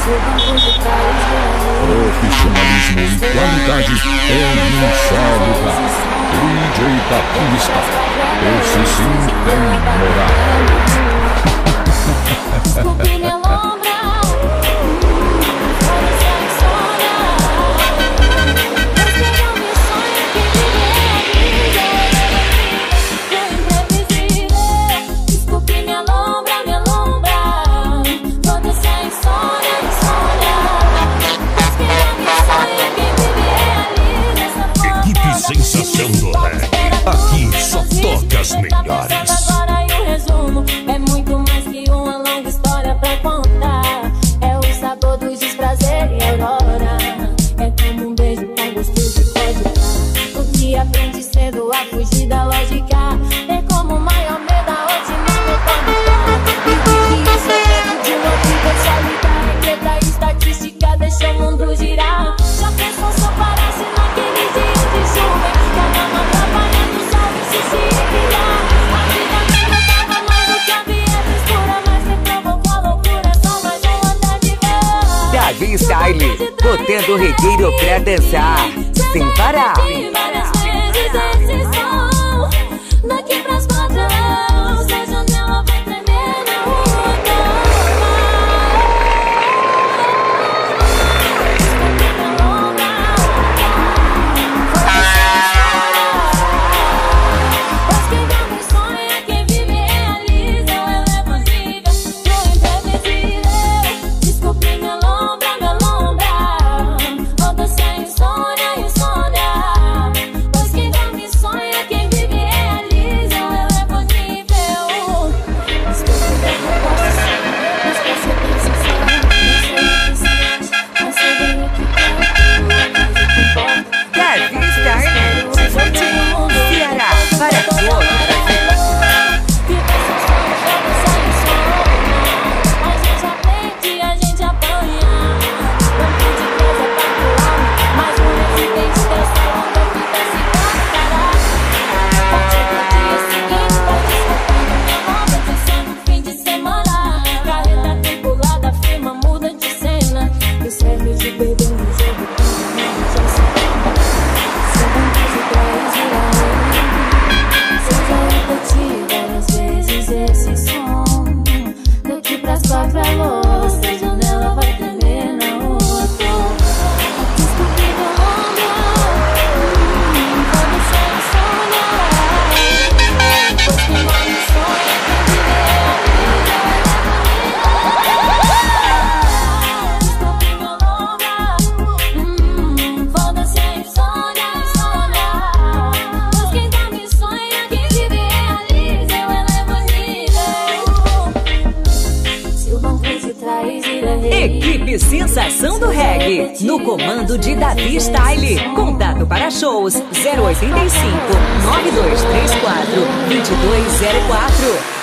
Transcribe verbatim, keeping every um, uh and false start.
Profissionalismo e qualidade é um só lugar. D J da pista. Esse sim tem moral. Desculpe minha lombra. Sensação do reggae. Aqui só toca as melhores. Agora e o resumo é muito mais que uma longa história pra contar. É o sabor dos desprazer e aurora. É como um beijo com gosto de vodka. O que aprende cedo a fugir da lógica. É como o maior medo da rotina metônica. E que isso é medo de louco e personalidade. Preta estatística deixa o mundo girar. Já pensou só parece naquele dia de chuva? Cada uma trabalhando o sol e se se equilibrar. A vida me tava mais do que a vieta escura. Mas me provocou a loucura, só mais um andar de ver. Davi Style, botando o regueiro pra dançar sem parar. Várias vezes esse som daqui pras quatro, se a janela vai tremer na rua. Pois quem dorme sonha, quem vive realiza. Eu elevo o nível do imprevisível. Desculpe minha lombra, minha lombra. Volta sem insônia, insônia. Pois quem dorme sonha, quem vive realiza. Eu elevo o nível. Desculpe minha resposta, mas posso ser sincero. Não sei o que se acha, mas sei bem o que quero. Mas o que importa. Davi Style, Ceará, para todos. A gente aprende, a gente apanha. Banco de coisa pra pular. Mas o residente dessa onda fica se parar. Partiu pro dia seguinte, pode escutando minha onda. Dizendo fim de semana. Carreta tripulada, firma muda de cena. E serve de bebê no jogo. Já se lembra. São tantos ideias e seja repetido várias vezes esse som. Daqui pras quatro a luz, a janela vai tremer na rua toda. Desculpe meu nome, quando você sonha. Pois quem morre sonha, quem vive realiza. Desculpe meu nome, volta sem sonha, sonha. Pois quem dorme sonha, quem vive realiza. Eu elevo o nível. Se o banco de trás vira rei. Equipe Sensação do Reggae, no comando de Davi Style. Contato para shows zero oito cinco, nove dois três quatro, dois dois zero quatro.